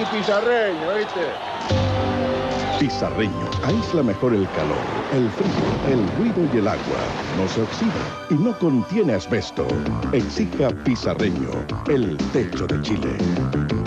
pizarreño, ¿viste? Pizarreño aísla mejor el calor, el frío, el ruido y el agua. No se oxida y no contiene asbesto. Exija Pizarreño, el techo de Chile.